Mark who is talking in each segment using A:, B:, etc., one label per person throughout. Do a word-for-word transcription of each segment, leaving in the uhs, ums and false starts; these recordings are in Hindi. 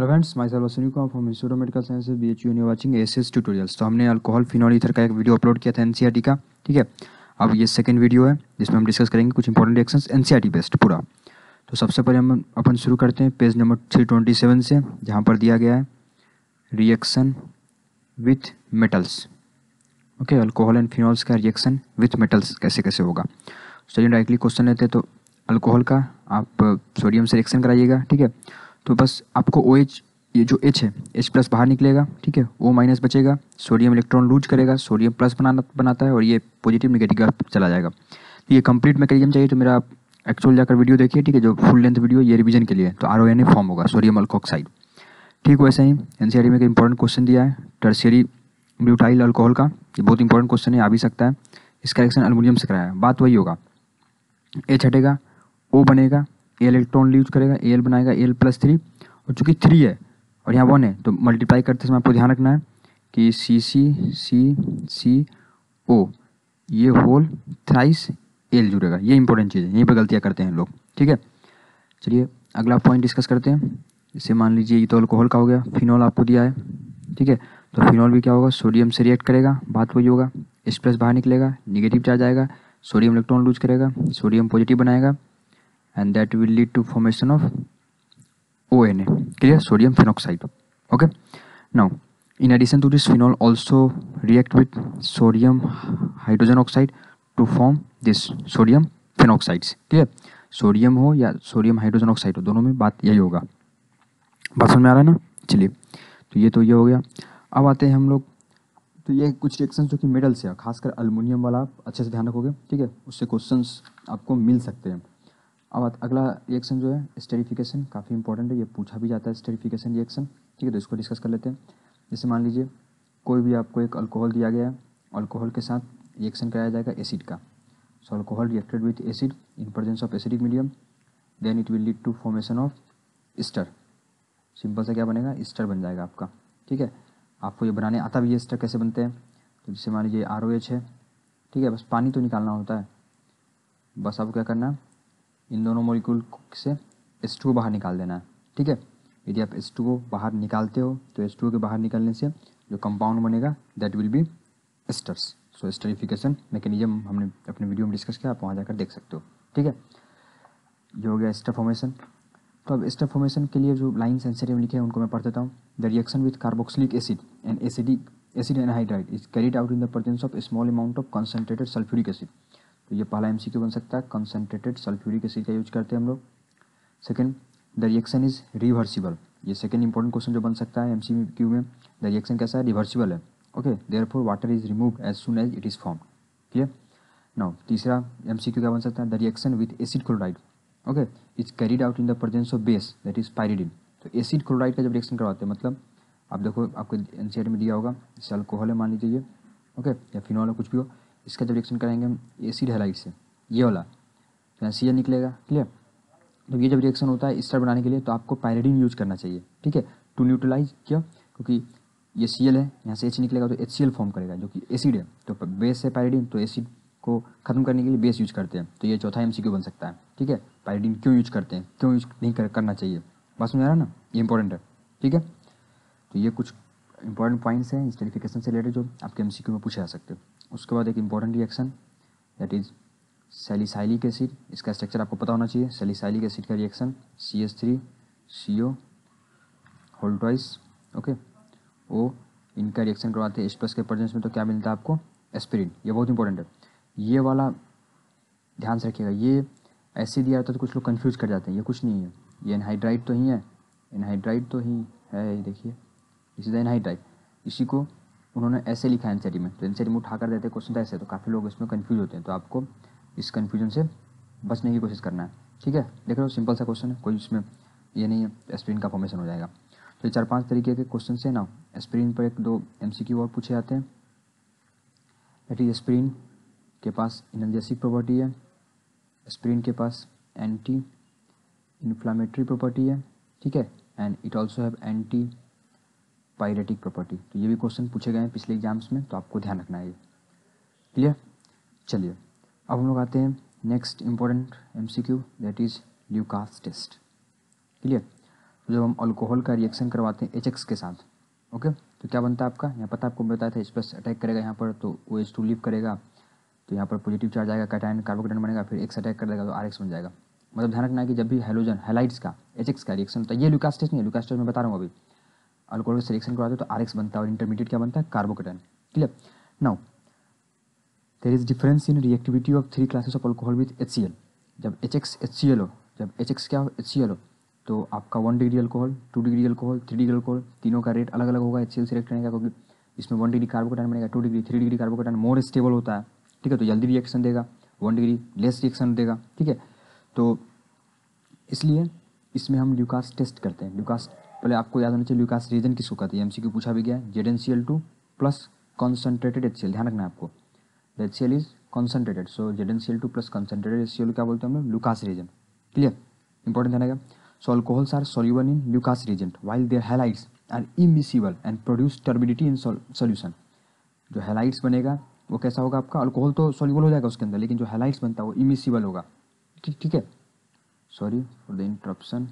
A: Hello friends, myself Sunil Kumar from institute of medical sciences B H U uni watching ASS tutorials. तो हमने अल्कोहल फिनॉल ईथर का एक वीडियो अपलोड किया था एनसीईआरटी का, ठीक है। अब ये सेकंड वीडियो है जिसमें हम डिस्कस करेंगे कुछ इंपॉर्टेंट रिएक्शंस एनसीईआरटी बेस्ड पूरा। तो सबसे पहले हम अपन शुरू करते हैं page number three twenty seven से, जहाँ पर दिया गया है reaction with metals. Okay, alcohol and phenols का रिएक्शन विथ मेटल्स कैसे कैसे होगा। चलिए डायरेक्टली क्वेश्चन लेते हैं। तो अल्कोहल का आप सोडियम से रिएक्शन कराइएगा, ठीक है। तो बस आपको ओ एच, ये जो एच है, एच प्लस बाहर निकलेगा, ठीक है, ओ माइनस बचेगा, सोडियम इलेक्ट्रॉन लूज करेगा, सोडियम प्लस बनाना बनाता है और ये पॉजिटिव निगेटिव का चला जाएगा। तो ये कंप्लीट मैकेनिज्म चाहिए तो मेरा एक्चुअल जाकर वीडियो देखिए, ठीक है, जो फुल लेंथ वीडियो ये रिवीजन के लिए। तो R O N A form होगा सोडियम अल्कोक्साइड, ठीक। वैसे ही एनसीईआरटी में एक इंपॉर्टेंट क्वेश्चन दिया है टर्शियरी ब्यूटाइल अल्कोहल का, ये बहुत इंपॉर्टेंट क्वेश्चन है, आ भी सकता है। इसका रिएक्शन एल्युमिनियम से कराया है, बात वही होगा, एच हटेगा, ओ बनेगा, ए इलेक्ट्रॉन यूज करेगा, एल बनाएगा, एल प्लस थ्री, और चूंकि थ्री है और यहाँ वन है तो मल्टीप्लाई करते समय आपको ध्यान रखना है कि सी सी सी सी ओ ये होल थ्राइस एल जुड़ेगा। ये इंपॉर्टेंट चीज़ है, यहीं पर गलतियाँ करते हैं लोग, ठीक है। चलिए अगला पॉइंट डिस्कस करते हैं। जैसे मान लीजिए ये तो अल्कोहल का हो गया, फिनॉल आपको दिया है, ठीक है। तो फिनॉल भी क्या होगा, सोडियम से रिएक्ट करेगा, बात वही होगा, एच प्लस बाहर निकलेगा, निगेटिव चार्ज आएगा, सोडियम इलेक्ट्रॉन लूज करेगा, सोडियम पॉजिटिव बनाएगा, and that will lead to formation of O N A, clear, sodium phenoxide. Okay, now in addition to this, phenol also react with sodium hydrogen oxide to form this sodium phenoxides, clear। Sodium हो या सोडियम हाइड्रोजन ऑक्साइड हो, दोनों में बात यही होगा। बात समझ में आ रहा है ना। चलिए, तो ये तो ये हो गया। अब आते हैं हम लोग, तो ये कुछ रिएक्शन जो कि मेटल से है, खासकर अल्युमिनियम वाला आप अच्छे से ध्यान रखोगे, ठीक है, उससे क्वेश्चंस आपको मिल सकते हैं। अब अगला रिएक्शन जो है स्टेरिफिकेशन, काफ़ी इंपॉर्टेंट है, ये पूछा भी जाता है स्टेरिफिकेशन रिएक्शन, ठीक है। तो इसको डिस्कस कर लेते हैं। जैसे मान लीजिए कोई भी आपको एक अल्कोहल दिया गया है, अल्कोहल के साथ रिएक्शन कराया जाएगा एसिड का। So alcohol reacted with acid in presence of acidic medium, then it will lead to formation of ester. Simple से क्या बनेगा, ईस्टर बन जाएगा आपका, ठीक है। आपको ये बनाने आता भी है ईस्टर कैसे बनते हैं। तो जैसे मान लीजिए आर ओ एच है, ठीक है, बस पानी तो निकालना होता है, बस आपको क्या करना है, इन दोनों मॉलिक्यूल से एच टू ओ बाहर निकाल देना है, ठीक है। यदि आप एच टू ओ बाहर निकालते हो तो एच टू ओ के बाहर निकलने से जो कंपाउंड बनेगा that will be esters. So esterification mechanism हमने अपने वीडियो में डिस्कस किया, आप वहाँ जाकर देख सकते हो, ठीक है। ये हो गया एस्टर फॉर्मेशन। तो अब एस्टर फॉर्मेशन के लिए जो लाइन सेंसिटिव लिखे हैं उनको मैं पढ़ देता हूँ। The reaction with carboxylic acid and acidic acid anhydride is carried out in the presence of small amount of concentrated sulphuric acid. तो ये पहला एमसीक्यू बन सकता है, कंसनट्रेटेड सल्फ्यूरिक एसिड का यूज करते हैं हम लोग। Second, the reaction is reversible, ये सेकंड इंपॉर्टेंट क्वेश्चन जो बन सकता है एमसीक्यू में। द रिएक्शन कैसा है, रिवर्सिबल है, okay. Therefore water is removed as soon as it is form, clear. Now तीसरा एमसीक्यू क्या बन सकता है, the reaction with acid chloride, okay, is carried out in the presence of base that is pyridine. तो एसिड क्लोराइड का जब रिएक्शन करवाते हैं, मतलब आप देखो आपको एनसीईआरटी में दिया होगा, जैसे अल्कोहल है मान लीजिए ये, ओके, या फिनॉल है, कुछ भी हो, इसका जब रिएक्शन कराएंगे हम एसिड हैलाइड से, ये वाला, तो यहाँ सी एल निकलेगा, क्लियर। तो ये जब रिएक्शन होता है ईस्टर बनाने के लिए तो आपको पायरिडिन यूज करना चाहिए, ठीक है, टू न्यूट्रलाइज, क्यों, क्योंकि ये सी एल है, यहाँ से एच निकलेगा तो एच सी एल फॉर्म करेगा जो कि एसिड है, तो बेस है पायरिडिन, तो एसिड को खत्म करने के लिए बेस यूज करते हैं। तो ये चौथा एमसीक्यू बन सकता है, ठीक है। पायरिडिन क्यों यूज करते हैं, क्यों यूज नहीं कर, करना चाहिए, बात समझ आ रहा है ना, ये इंपॉर्टेंट है, ठीक है। तो ये कुछ इंपॉर्टेंट पॉइंट्स हैं स्टेरिफिकेशन से रिलेटेड जो आपके एमसीक्यू में पूछे जा सकते हैं। उसके बाद एक important reaction that is salicylic acid, इसका स्ट्रक्चर आपको पता होना चाहिए। सैलिसाइलिक एसिड का reaction C H three C O whole twice, okay, O, इनका रिएक्शन करवाते हैं एच प्लस के प्रेजेंस में, तो क्या मिलता है आपको, एस्पिरिन। ये बहुत इंपॉर्टेंट है, ये वाला ध्यान से रखिएगा। ये ऐसे दिया रहता है तो कुछ लोग कन्फ्यूज कर जाते हैं, ये कुछ नहीं है, ये एनहाइड्राइड तो ही है, एनहाइड्राइड तो ही है, ये देखिए, इसी द एनहाइड्राइड, इसी को उन्होंने ऐसे लिखा है एनसीईआरटी में, तो एनसीईआरटी में उठा कर देते क्वेश्चन ऐसे, तो काफ़ी लोग इसमें कन्फ्यूज होते हैं, तो आपको इस कन्फ्यूजन से बचने की कोशिश करना है, ठीक है। देख रहे हो सिंपल सा क्वेश्चन है, कोई इसमें ये नहीं है, एस्पिरिन का फॉर्मेशन हो जाएगा। तो ये चार पांच तरीके के क्वेश्चन से ना एस्पिरिन पर एक दो एमसीक्यू और पूछे जाते हैं। दैट इज एस्पिरिन के पास एनाल्जेसिक प्रॉपर्टी है, एस्पिरिन के पास एंटी इन्फ्लामेटरी प्रॉपर्टी है, ठीक है, and it also have anti pyretic property. तो ये भी क्वेश्चन पूछे गए हैं पिछले एग्जाम्स में, तो आपको ध्यान रखना है ये, क्लियर। चलिए अब हम लोग आते हैं next important MCQ that is Lucas test, clear. तो जब हम अल्कोहल का रिएक्शन करवाते हैं एच एक्स के साथ, ओके, तो क्या बनता है आपका, यहाँ पता आपको बताया था, एच प्लस अटैक करेगा यहाँ पर तो ओ एच टू लीव करेगा, तो यहाँ पर पॉजिटिव चार्ज आएगा, कैटायन कार्बोकेटायन बनेगा, फिर एक्स अटैक कर देगा तो आर एक्स बन जाएगा। मतलब ध्यान रखना है कि जब भी हेलोजन हैलाइड्स का एच एक्स का रिएक्शन होता है, ये ल्यूकास टेस्ट नहीं है, ल्यूकास टेस्ट मैं बता रहा हूँ अभी, अल्कोहल से रिएक्शन करवाते तो आर एक्स बनता है और इंटरमीडिएट क्या बनता है, carbocation. Clear. Now there is difference in reactivity of three classes of alcohol with H C L. जब H X H C L हो, जब एच एक्स क्या हो, एच सी एल हो, तो आपका one degree alcohol, two degree alcohol, three degree alcohol, तीनों का रेट अलग अलग होगा एच सी एल से रिएक्ट करने का, क्योंकि इसमें वन डिग्री कार्बोकेटायन बनेगा, two degree three degree carbocation more stable होता है, ठीक है, तो जल्दी रिएक्शन देगा, वन डिग्री लेस रिएक्शन देगा, ठीक है। तो इसलिए इसमें हम ल्यूकास टेस्ट करते हैं। ल्यूकास पहले आपको याद होना चाहिए ल्यूकास रीजन किसको कहते हैं, एमसीक्यू पूछा भी गया है, Z N C L two plus concentrated H C L, ध्यान रखना है आपको, H C L is concentrated, so Z N C L two plus concentrated H C L क्या बोलते हैं हम लोग, ल्यूकास रीजन। क्लियर, इंपॉर्टेंट ध्यान रखना। So alcohols are soluble in Lucas reagent while their halides are immiscible and produce turbidity in solution. जो हैलाइड्स बनेगा वो कैसा होगा आपका, अल्कोहल तो सॉल्युबल हो जाएगा उसके अंदर, लेकिन जो हैलाइड्स बनता है वो इमिसिबल होगा, ठीक ठीक है। Sorry for the interruption,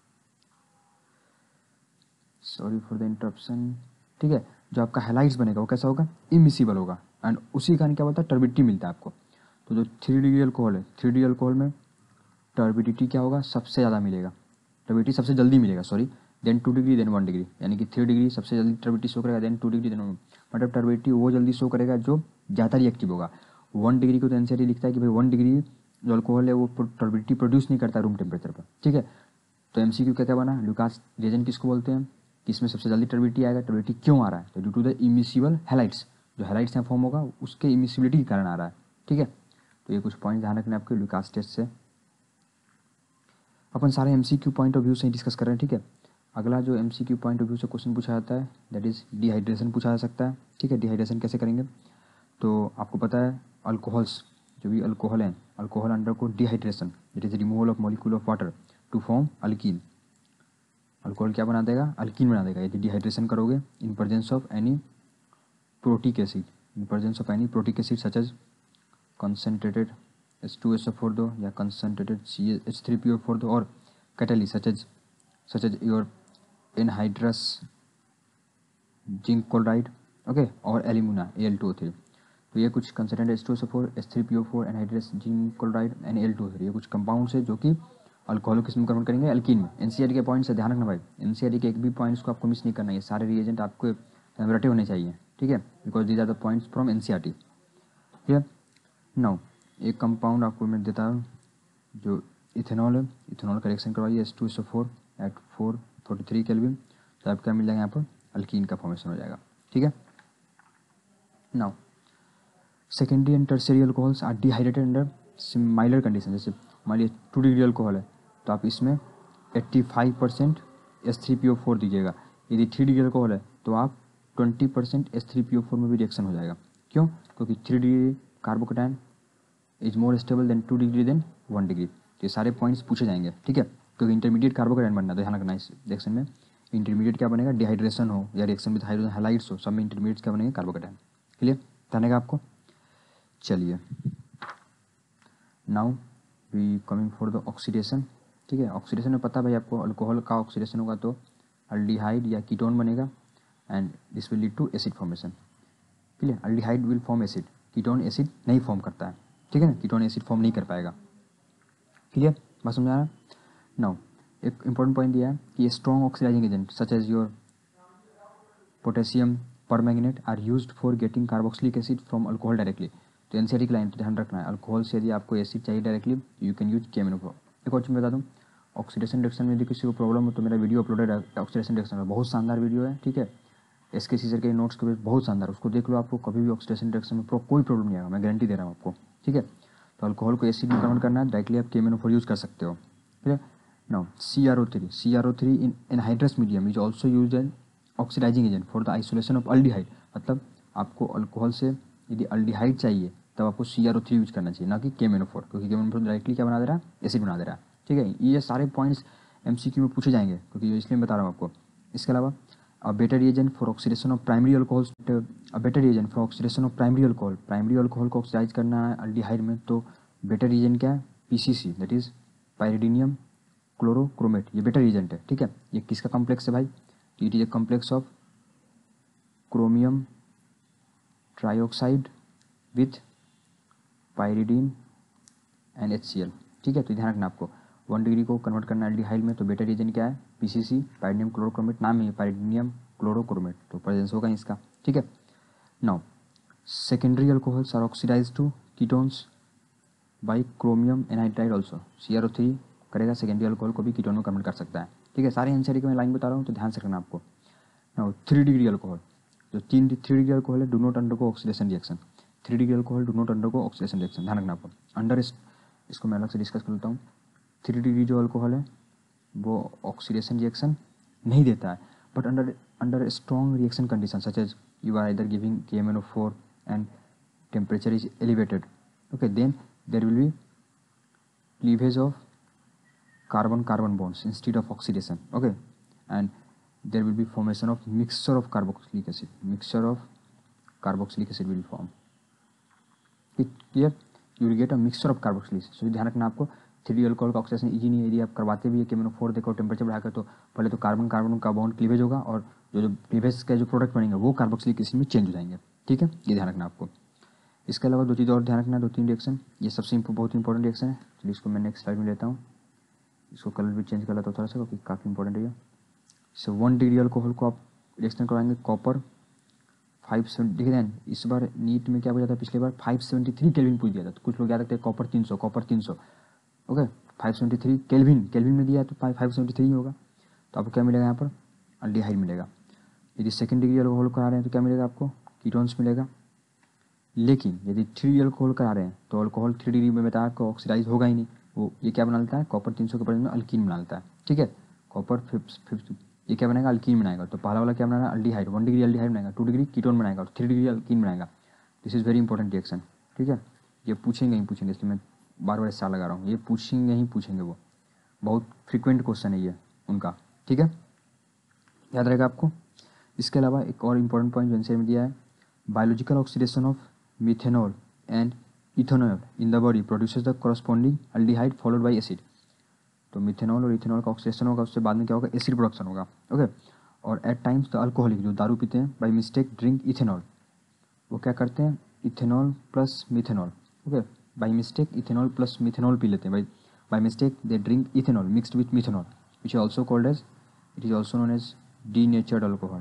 A: sorry for the interruption, ठीक है। जो आपका हैलाइड्स बनेगा वो कैसा होगा, इमिसिबल होगा, एंड उसी कारण क्या बोलता है, टर्बिडिटी मिलता है आपको। तो जो थ्री डिग्री अल्कोहल है, थ्री डिग्री अल्कोहल में टर्बिडिटी क्या होगा, सबसे ज़्यादा मिलेगा, टर्बिडिटी सबसे जल्दी मिलेगा, sorry, then two degree then one degree, यानी कि थ्री डिग्री सबसे जल्दी टर्बिडिटी शो करेगा, then two degree then one, मतलब टर्बिडिटी वो जल्दी शो करेगा जो ज़्यादा रिएक्टिव होगा। वन डिग्री को तो एनसीईआरटी लिखता है कि भाई वन डिग्री जो अल्कोहल है वो टर्बिडिटी प्रोड्यूस नहीं करता रूम टेम्परेचर पर, ठीक है। तो एमसीक्यू क्या क्या बना, ल्यूकास रीजन किसको बोलते हैं, कि इसमें सबसे जल्दी टर्बिडिटी आएगा, टर्बिडिटी क्यों आ रहा है, तो due to the immiscible halides, जो हैलाइड्स यहाँ फॉर्म होगा उसके इमिसिबिलिटी के कारण आ रहा है, ठीक है। तो ये कुछ पॉइंट ध्यान रखना आपके ल्यूकास टेस्ट से। अपन सारे एमसीक्यू पॉइंट ऑफ व्यू से ही डिस्कस कर रहे हैं, ठीक है। अगला जो एमसीक्यू पॉइंट ऑफ व्यू से क्वेश्चन पूछा जाता है दैट इज डिहाइड्रेशन पूछा जा सकता है, ठीक है। डिहाइड्रेशन कैसे करेंगे, तो आपको पता है अल्कोहल्स, जो भी अल्कोहल हैं, alcohol undergo dehydration, it is removal of molecule of water to form alkene. Alcohol क्या बना देगा, अल्कीन बना देगा यदि डिहाइड्रेशन करोगे in presence of any protic acid, in presence of any protic acid such as concentrated H two S O four दो या concentrated C H three P O four दो, और catalyst such as such as your anhydrous zinc chloride, okay, और alumina A L two O three. तो ये कुछ concentrated H two S O four, H three P O four, anhydrous zinc chloride and A L two O three, ये कुछ कंपाउंड्स है जो कि अल्कोहल किस में कन्वर्ट करेंगे, अल्कीन में। एनसीईआरटी के पॉइंट से ध्यान रखना भाई, एनसीईआरटी के एक भी पॉइंट्स को आपको मिस नहीं करना है, सारे रिएजेंट आपको रटे होने चाहिए, ठीक है, because these are the points from NCERT. ठीक है, नाउ एक कंपाउंड आपको मैं देता हूँ जो इथेनॉल है, इथेनॉल का रिएक्शन करवाइए H two S O four at four forty three kelvin, तो आपको क्या मिल जाएगा, यहाँ पर अल्कीन का फॉर्मेशन हो जाएगा, ठीक है। Now secondary and tertiary alcohols are dehydrated under milder condition, जैसे मान लीजिए टू डिग्री अल्कोहल है तो आप इसमें eighty five percent S three P O four दीजिएगा, यदि थ्री डिग्री अल्कोहल है तो आप twenty percent S three P O four में भी रिएक्शन हो जाएगा। क्यों, क्योंकि three degree carbocation is more stable than two degree then one degree. तो ये सारे पॉइंट्स पूछे जाएंगे, ठीक है, क्योंकि इंटरमीडिएट कार्बोकेटायन बनना है, तो ध्यान रखना इस रिएक्शन में इंटरमीडिएट क्या बनेगा, डिहाइड्रेशन हो या रिएक्शन विद हाइड्रोजन हैलाइड्स हो, सब में इंटरमीडिएट क्या बनेंगे, कार्बोकेटायन। क्लियर, जानेगा आपको। चलिए now we coming for the oxidation, ठीक है। ऑक्सीडेशन में पता भाई आपको अल्कोहल का ऑक्सीडेशन होगा तो अल्डिहाइड या कीटोन बनेगा and this will lead to acid formation. Clear, aldehyde will form acid, ketone acid नहीं फॉर्म करता है, ठीक है ना, कीटोन एसिड फॉर्म नहीं कर पाएगा। क्लियर, बात समझ आ रहा है। नाउ एक इंपॉर्टेंट पॉइंट दिया है कि strong oxidising agent such as your potassium permanganate are used for getting carboxylic acid from alcohol directly. तो एनसीईआरटी की लाइन तो ध्यान रखना है, अल्कोहल से यदि आपको एसिड चाहिए directly you can use K M N O four. एक और चीज़ बता दूँ, ऑक्सीडेशन रिएक्शन में यदि किसी को प्रॉब्लम हो तो मेरा वीडियो अपलोडेड है ऑक्सीडेशन रिएक्शन में, बहुत शानदार वीडियो है, ठीक है। एस के सीजर के नोट्स के बहुत शानदार, उसको देख लो, आपको कभी भी ऑक्सीडेशन रिएक्शन में कोई प्रॉब्लम नहीं आएगा, मैं गारंटी दे रहा हूँ आपको, ठीक है। तो अल्कोहल को एसिड में कन्वर्ट करना है डायरेक्टली आप के M N O four use कर सकते हो, ठीक है। Now see R O three, C R O three in anhydrous medium is also use N oxidising agent for the isolation of aldehyde. मतलब आपको अल्कोहल से यदि अल्डिहाइड चाहिए तब आपको सी आर ओ थ्री यूज करना चाहिए, ना कि के एम एन ओ फोर, क्योंकि K M N O four directly क्या बना दे रहा है, एसिड बना दे रहा है, ठीक है। ये सारे पॉइंट्स एमसीक्यू में पूछे जाएंगे, क्योंकि इसलिए बता रहा हूँ आपको। इसके अलावा a better reagent for oxidation of primary alcohols, a better reagent for oxidation of primary alcohol, primary alcohol को ऑक्सीडाइज करना है अल्डिहाइड में, तो बेटर reagent क्या है, PCC, that is pyridinium chlorochromate, ये बेटर एजेंट है, ठीक है। ये किसका कॉम्प्लेक्स है भाई, it is a complex of chromium trioxide with pyridine and H C L, ठीक है। तो ध्यान रखना आपको वन डिग्री को कन्वर्ट करना एल्डिहाइड में, तो बेटर एजेंट क्या है, पीसीसी, पायरिडियम क्लोरोक्रोमेट, नाम है पायरिडियम क्लोरोक्रोमेट, तो प्रेजेंस होगा इसका, ठीक है। Now secondary alcohols are oxidise to ketones by chromium anhydride also, C R O three करेगा सेकेंडरी अल्कोहल को भी कीटोन में कन्वर्ट कर सकता है, ठीक है। सारे एनसीआर की मैं लाइन बता रहा हूँ, तो ध्यान से रखना आपको। नाउ थ्री डिग्री अल्कोहल, जो तीन थ्री डिग्री अल्कोहल है, do not undergo oxidation reaction, three degree alcohol do not undergo oxidation reaction, ध्यान रखना आपको। अंडर इसको मैं अलग से डिस्कस कर लेता हूँ। थ्री डिग्री जो अल्कोहल है वो ऑक्सीडेशन रिएक्शन नहीं देता है, but under under strong reaction condition such as you are either giving K M N O four and temperature is elevated, okay, then there will be cleavage of carbon carbon bonds instead of oxidation, okay, and there will be formation of mixture of carboxylic acid, mixture of carboxylic acid will form, clear, you will get a mixture of carboxylic acid। so ध्यान रखना आपको, थ्री अल्कोहल का ऑक्सीडेशन इजी नहीं है, यदि आप करवाते भी है कि मैंने फोर देखो टेम्परेचर बढ़ाकर, तो पहले तो कार्बन कार्बन का बॉन्ड क्लीवेज होगा और जो जो क्लीवेज का जो प्रोडक्ट बनेंगे वो कार्बोक्सिलिक एसिड में चेंज हो जाएंगे, ठीक है, ये ध्यान रखना आपको। इसके अलावा दो चीज़ और ध्यान रखना है, दो तीन रिएक्शन, ये सबसे बहुत इंपॉर्टेंट रिएक्शन है, चलिए इसको मैं नेक्स्ट स्लाइड में लेता हूँ, इसको कलर भी चेंज कर लेता हूँ थोड़ा सा क्योंकि काफ़ी इंपॉर्टेंट है ये। सो वन डिग्री अल्कोहल को आप रिएक्शन करवाएंगे कॉपर फाइव सेवेंटी, देखिए ध्यान, इस बार नीट में क्या हो जाता है, पिछले बार फाइव सेवेंटी थ्री केल्विन पूछ दिया था, तो कुछ लोग याद रखते हैं कॉपर तीन सौ, कॉपर तीन सौ, okay, five seventy three kelvin, kelvin में दिया है तो फाइव सेवेंटी थ्री होगा, तो आपको क्या मिलेगा यहाँ पर, अल्डिहाइड मिलेगा। यदि सेकेंड डिग्री अल्कोहल करा रहे हैं तो क्या मिलेगा आपको, कीटोन्स मिलेगा। लेकिन यदि थ्री अल्कोहल करा रहे हैं तो अल्कोहल थ्री डिग्री में बताया आपको ऑक्सीडाइज होगा ही नहीं, वो ये क्या बना लेता है, कॉपर तीन सौ के प्रेजेंस में अल्कीन बना लेता है, ठीक है। कॉपर फिफ्थ फिफ्थ ये क्या बनेगा, अल्कीन बनाएगा, तो पहला वाला क्या बनाएगा, अल्डिहाइड, वन डिग्री अल्डिहाइड बनाएगा, टू डिग्री कीटोन बनाएगा और थ्री डिग्री अल्कीन बनाएगा। This is very important reaction, ठीक है, ये पूछेंगे ही पूछेंगे, इसलिए मैं बार बार इससे लगा रहा हूँ, ये पूछेंगे ही पूछेंगे, वो बहुत फ्रिक्वेंट क्वेश्चन है ये उनका, ठीक है, याद रहेगा आपको। इसके अलावा एक और इम्पॉर्टेंट पॉइंट जो आंसर में दिया है, biological oxidation of methanol and ethanol in the body produces the corresponding aldehyde followed by acid, तो मिथेनॉल और इथेनॉल का ऑक्सीडेशन होगा, उससे बाद में क्या होगा, एसिड प्रोडक्शन होगा, ओके। और एट टाइम्स द अल्कोहलिक, जो दारू पीते हैं, बाय मिस्टेक ड्रिंक इथेनॉल, वो क्या करते हैं, ethanol plus methanol, okay, by mistake ethanol plus methanol पी लेते हैं, by by mistake they drink ethanol mixed with methanol which is also called as, it is also known as denatured alcohol,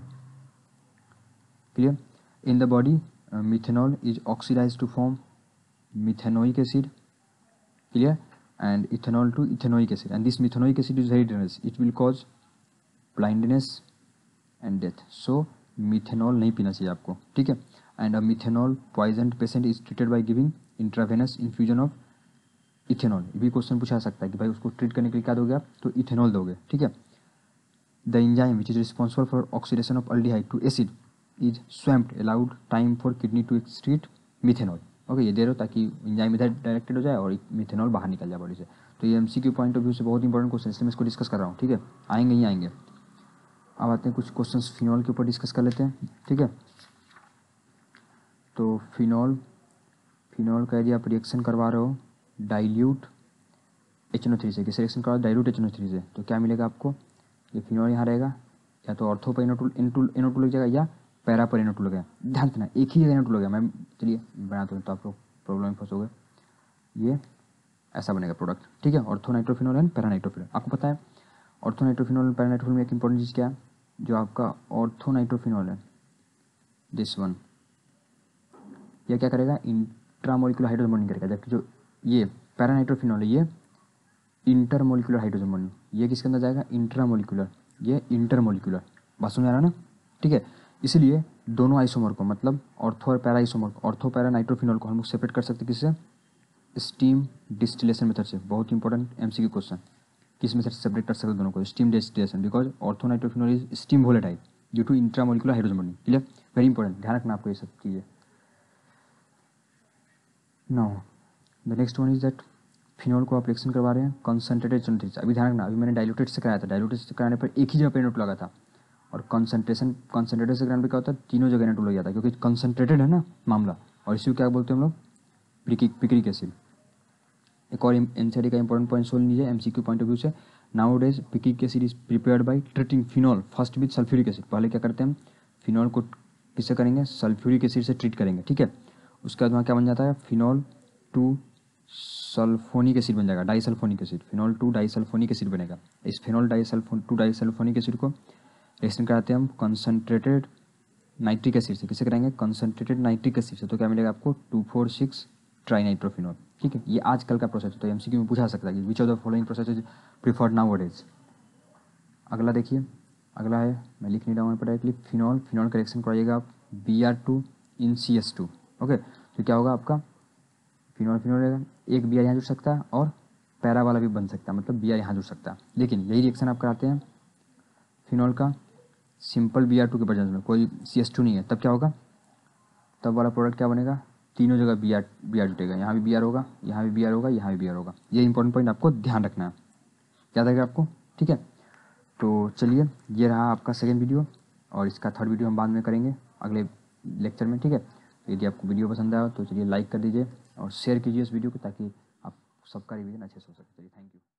A: clear। in the body uh, methanol is oxidized to form methanoic acid, clear, and ethanol to ethanoic acid, and this methanoic acid is very dangerous, it will cause blindness and death, so methanol नहीं पीना चाहिए आपको, ठीक है। and a methanol poisoned patient is treated by giving intravenous infusion of ethanol, ये भी क्वेश्चन पूछा सकता है कि भाई उसको ट्रीट करने के लिए क्या दोगे आप, तो इथेनॉल दोगे, ठीक है। The enzyme which is responsible for oxidation of aldehyde to acid is swamped, allowed time for kidney to excrete methanol, okay, ये दे रहे हो ताकि एंजाइम इधर डायरेक्टेड हो जाए और मिथेनॉल बाहर निकल जाए बॉडी से, तो ये एमसीक्यू पॉइंट ऑफ व्यू से बहुत इंपॉर्टेंट क्वेश्चन, इसलिए मैं इसको डिस्कस कर रहा हूँ, ठीक है, आएंगे ही आएंगे। अब आते हैं कुछ क्वेश्चंस फिनॉल के ऊपर डिस्कस कर लेते हैं, ठीक है। तो फिनॉल फिनॉल का यदि आप रिएक्शन करवा रहे हो dilute H N O three से, किस रिएक्शन करवा dilute H N O three से, तो क्या मिलेगा आपको, ये फिनॉल यहाँ रहेगा, या तो ऑर्थो पर एनो टू एनो टू लग जाएगा या पैरा पर एनो टू लगेगा, ध्यान देना एक ही जगह एनो टू लगेगा, मैं चलिए बनाता हूँ तो आप लोग प्रॉब्लम में फंसोगे, ये ऐसा बनेगा प्रोडक्ट, ठीक है, ortho nitrophenol and para nitrophenol. आपको पता है ortho nitrophenol and para nitrophenol में एक इंपॉर्टेंट चीज़ क्या है, जो आपका ऑर्थो नाइट्रोफिनॉल है दिस वन, यह क्या करेगा, इंट्रामोलिकुलर हाइड्रोजन बॉन्डिंग करेगा, जबकि जो ये पैरा नाइट्रोफिनॉल है ये इंटरमोलिकुलर हाइड्रोजन बॉन्डिंग, ये किसके अंदर जाएगा, इंट्रामोलिकुलर, ये इंटरमोलिकुलर, बात समझ आ रहा है ना, ठीक है। इसलिए दोनों आइसोमर को, मतलब ऑर्थो और पैरा आइसोमर को, ऑर्थो पैरा नाइट्रोफिनॉल को हम लोग सेपरेट कर सकते हैं किससे, स्टीम डिस्टिलेशन मेथड से, बहुत इंपॉर्टेंट एमसीक्यू क्वेश्चन, किस मेथड से सेपरेट कर सकते हैं दोनों को, steam distillation, because ortho nitrophenol is steam volatile due to intramolecular hydrogen bonding, clear, very important, ध्यान रखना आपको ये सब चीज़ें। Now the next one is that phenol को आप रिएक्शन करवा रहे हैं concentrated H N O three से, अभी ध्यान रखना, अभी मैंने डाइल्यूटेड से कराया था, डाइल्यूटेड से कराने पर एक ही जगह पे एन ओ टू लगा था, और कंसंट्रेशन कंसंट्रेटेड से कराने पर क्या होता है, तीनों जगह एन ओ टू लग जाता है, क्योंकि कंसंट्रेटेड है ना मामला, और इसी को क्या बोलते हैं हम लोग, पिक्रिक पिक्रिक एसिड। एक और एनसीईआरटी का इंपॉर्टेंट पॉइंट सोल्व लीजिए एमसीक्यू पॉइंट ऑफ व्यू से, nowadays picric acid is prepared by treating phenol first with sulphuric acid. पहले क्या करते हैं हम, फिनॉल को किससे करेंगे, सल्फ्यूरिक एसिड से ट्रीट करेंगे, ठीक है। उसके बाद वहाँ क्या बन जाता है, फिनॉल टू सल्फोनिक एसिड बन जाएगा, disulphonic acid, phenol two disulphonic acid बनेगा। इस phenol disulphone two disulphonic acid को रिएक्शन कराते हैं हम कंसनट्रेटेड नाइट्रिक एसिड से। किससे कराएंगे, कंसनट्रेटेड नाइट्रिक एसिड से। तो क्या मिलेगा आपको, टू फोर सिक्स ट्राइनाइट्रोफिनॉल, ठीक है। ये आजकल का प्रोसेस होता है, एमसीक्यू में पूछा सकता है कि which of the following process is preferred nowadays. अगला देखिए, अगला है, मैं लिख नहीं रहा हूँ डायरेक्टली, फिनॉल, फिनॉल का रिएक्शन कराइएगा आप B R two in C S two, okay. तो क्या होगा आपका, फिनॉल फिनॉल रहेगा, एक बी आर यहाँ जुड़ सकता है और पैरा वाला भी बन सकता है, मतलब बी आर यहाँ जुड़ सकता है। लेकिन यही रिएक्शन आप कराते हैं फिनॉल का सिंपल बी आर टू के प्रेजेंस में, कोई सी एस टू नहीं है, तब क्या होगा, तब वाला प्रोडक्ट क्या बनेगा, तीनों जगह बी आर बी आर जुटेगा, यहाँ भी बी आर होगा, यहाँ भी बी आर होगा, यहाँ भी बी आर होगा। ये इंपॉर्टेंट पॉइंट आपको ध्यान रखना है, याद रहेगा आपको, ठीक है। तो चलिए, ये रहा आपका सेकेंड वीडियो, और इसका थर्ड वीडियो हम बाद में करेंगे अगले लेक्चर में, ठीक है। यदि आपको वीडियो पसंद आया तो चलिए लाइक कर दीजिए और शेयर कीजिए इस वीडियो को, ताकि आप सबका रिवीजन अच्छे से हो सके। चलिए, थैंक यू।